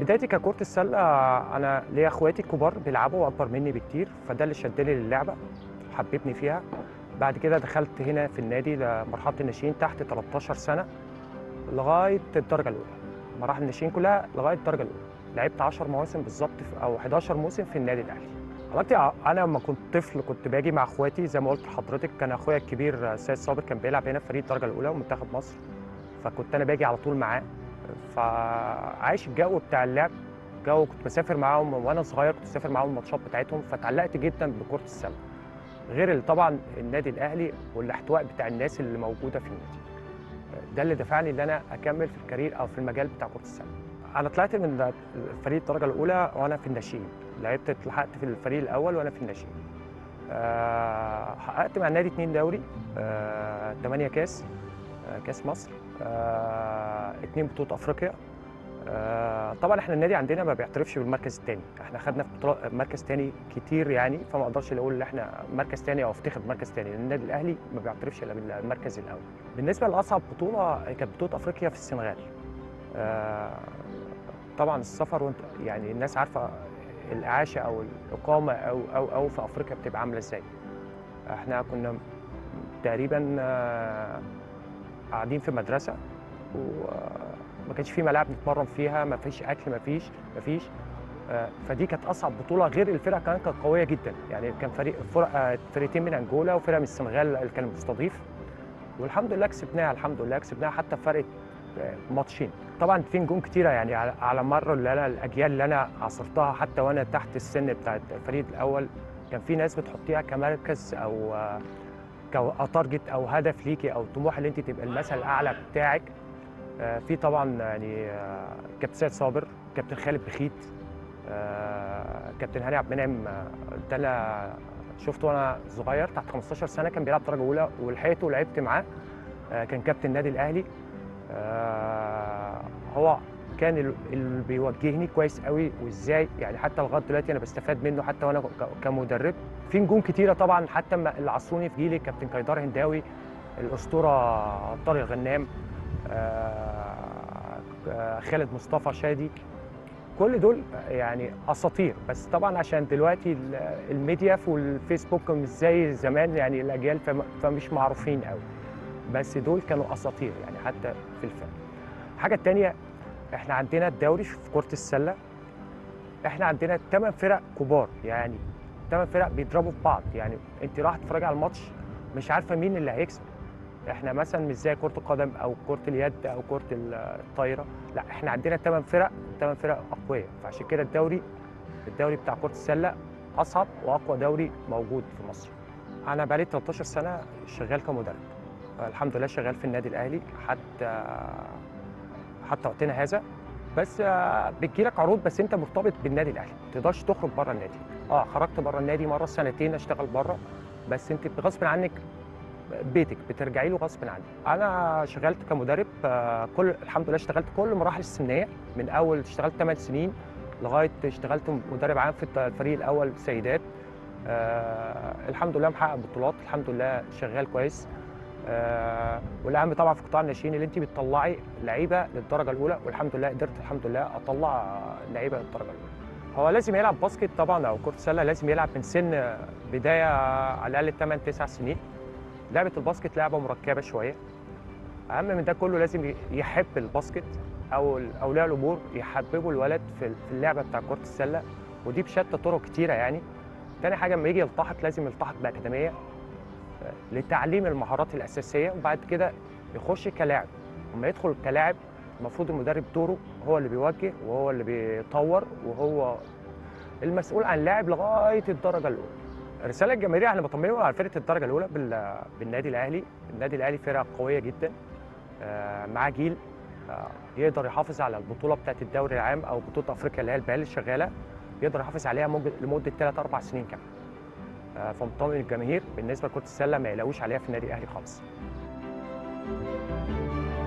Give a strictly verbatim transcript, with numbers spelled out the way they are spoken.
بدايتي ككرة السلة، أنا ليا إخواتي الكبار بيلعبوا أكبر مني بكتير، فده اللي شدني للعبة وحببني فيها. بعد كده دخلت هنا في النادي لمرحلة الناشئين تحت تلتاشر سنة لغاية الدرجة الأولى، مراحل الناشئين كلها لغاية الدرجة الأولى. لعبت عشر مواسم بالظبط أو حداشر موسم في النادي الأهلي. علاقتي ع- أنا لما كنت طفل كنت باجي مع إخواتي زي ما قلت لحضرتك. كان أخويا الكبير سيد صابر كان بيلعب هنا في فريق الدرجة الأولى ومنتخب مصر، فكنت أنا باجي على طول معاه، فعايش الجو بتاع اللعب. جو كنت بسافر معاهم وانا صغير، كنت بسافر معاهم الماتشات بتاعتهم، فتعلقت جدا بكرة السلة. غير ال- طبعا النادي الاهلي والاحتواء بتاع الناس اللي موجوده في النادي، ده اللي دفعني ان انا اكمل في الكارير او في المجال بتاع كرة السلة. انا طلعت من فريق الدرجه الاولى وانا في الناشئين، لعبت اتلحقت في الفريق الاول وانا في الناشئين. أه حققت مع النادي اتنين دوري، أه تمانية كاس، أه كاس مصر، أه اتنين بطولة افريقيا. آه، طبعا احنا النادي عندنا ما بيعترفش بالمركز الثاني، احنا خدنا في بطولات مركز ثاني كتير يعني، فما اقدرش اقول ان احنا مركز ثاني او افتخر بمركز ثاني، لان النادي الاهلي ما بيعترفش الا بالمركز الاول. بالنسبه لاصعب بطوله كانت بطوله افريقيا في السنغال. آه، طبعا السفر وانت يعني الناس عارفه الاعاشه او الاقامه او او او في افريقيا بتبقى عامله ازاي. احنا كنا تقريبا آه، قاعدين في مدرسه، وما كانش في ملاعب نتمرن فيها، ما فيش اكل، ما فيش ما فيش آه، فدي كانت اصعب بطوله. غير الفرقه كمان كانت قويه جدا يعني، كان فريق فرق آه، فرقتين من انجولا وفرقه من السنغال اللي كان مستضيف، والحمد لله كسبناها، الحمد لله كسبناها حتى بفرق آه، ماتشين. طبعا في نجوم كتيره يعني على على مر اللي انا الاجيال اللي انا عاصرتها، حتى وانا تحت السن بتاع الفريق الاول كان في ناس بتحطيها كمركز او آه، كتارجت او هدف ليكي او طموح اللي انت تبقى المثل الاعلى بتاعك. آه، في طبعا يعني آه، كابتن سيد صابر، كابتن خالد بخيت، آه، كابتن هاني عبد المنعم. آه، ده انا شفته وانا صغير تحت خمستاشر سنه، كان بيلعب درجه اولى ولحقته ولعبت معاه. آه، كان كابتن النادي الاهلي. آه، هو كان ال- اللي بيوجهني كويس قوي، وازاي يعني حتى لغايه دلوقتي انا بستفاد منه حتى وانا ك- كمدرب. في نجوم كتيره طبعا حتى ما- اللي عصروني في جيلي، كابتن كايدار هنداوي، الاسطوره طارق غنام، آه، آه، خالد مصطفى شادي. كل دول يعني اساطير، بس طبعا عشان دلوقتي ال- الميديا والفيسبوك مش زي زمان يعني الاجيال، فم- فمش معروفين قوي، بس دول كانوا اساطير يعني حتى في الفرق. الحاجه التانيه، احنا عندنا الدوري في كره السله، احنا عندنا ثمان فرق كبار يعني، ثمان فرق بيضربوا في بعض يعني، انت راح تتفرج على الماتش مش عارفه مين اللي هيكسب. احنا مثلا مش زي كرة القدم او كرة اليد او كرة الطايرة، لا احنا عندنا ثمان فرق، ثمان فرق اقوياء، فعشان كده الدوري الدوري بتاع كرة السلة اصعب واقوى دوري موجود في مصر. انا بقالي تلتاشر سنة شغال كمدرب، الحمد لله شغال في النادي الاهلي حتى حتى وقتنا هذا. بس آه، بتجيلك عروض، بس انت مرتبط بالنادي الاهلي، ما تقدرش تخرج بره النادي. اه خرجت بره النادي مره سنتين اشتغل بره، بس انت غصب عنك بيتك بترجعي له غصب عنك. انا اشتغلت كمدرب، آه، كل الحمد لله اشتغلت كل المراحل السنيه، من اول اشتغلت ثمان سنين لغايه اشتغلت مدرب عام في الفريق الاول سيدات. آه الحمد لله محقق بطولات، الحمد لله شغال كويس. آه والاهم طبعا في قطاع الناشئين اللي انت بتطلعي لعيبه للدرجه الاولى، والحمد لله قدرت الحمد لله اطلع لعيبه للدرجه الاولى. هو لازم يلعب باسكت طبعا او كره سله، لازم يلعب من سن بدايه على الاقل ثمانية تسعة سنين. لعبة الباسكت لعبة مركبة شوية، أهم من ده كله لازم يحب الباسكت، أو أولياء الأمور يحببوا الولد في في اللعبة بتاع كرة السلة، ودي بشتى طرق كتيرة يعني. تاني حاجة لما يجي يلتحق لازم يلتحق بأكاديمية آه، لتعليم المهارات الأساسية، وبعد كده يخش كلاعب. لما يدخل كلاعب المفروض المدرب دوره هو اللي بيوجه وهو اللي بيطور وهو المسؤول عن اللاعب لغاية الدرجة الأولى. الرساله الجماهيريه احنا بنطمنهم على فرقه الدرجه الاولى بال- بالنادي الاهلي. النادي الاهلي فرقه قويه جدا، آه، معاه جيل آه، يقدر يحافظ على البطوله بتاعه الدوري العام او بطوله افريقيا اللي هي البال الشغاله، يقدر يحافظ عليها مج- لمده ثلاث اربع سنين كمان. آه، فمطمن الجماهير بالنسبه لكره السله ما يلاقوش عليها في النادي الاهلي خالص.